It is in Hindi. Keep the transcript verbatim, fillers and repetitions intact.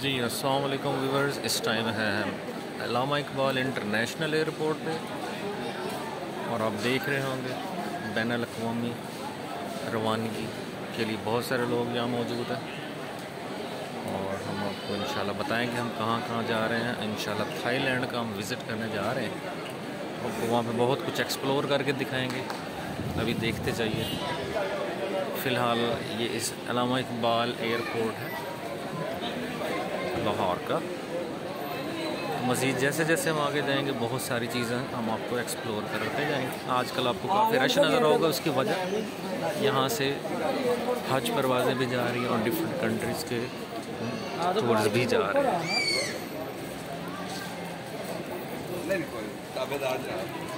जी अस्सलाम वालेकुम व्यूवर्स, इस टाइम है हम अल्लामा इकबाल इंटरनेशनल एयरपोर्ट पे और आप देख रहे होंगे बैनुल अक़वामी रवानगी के लिए बहुत सारे लोग यहाँ मौजूद हैं और हम आपको इंशाल्लाह बताएंगे हम कहाँ कहाँ जा रहे हैं। इंशाल्लाह थाईलैंड का हम विज़िट करने जा रहे हैं, आपको वहाँ पे बहुत कुछ एक्सप्लोर करके दिखाएंगे। अभी देखते जाइए। फ़िलहाल ये इस अल्लामा इकबाल एयरपोर्ट है लाहौर का। मज़ीद जैसे जैसे हम आगे जाएंगे बहुत सारी चीज़ें हम आपको एक्सप्लोर करते जाएंगे। आजकल आपको काफ़ी रश नज़र होगा, उसकी वजह यहाँ से हज परवाज़ें भी जा रही हैं और डिफरेंट कंट्रीज़ के टूर्स भी जा रहे हैं।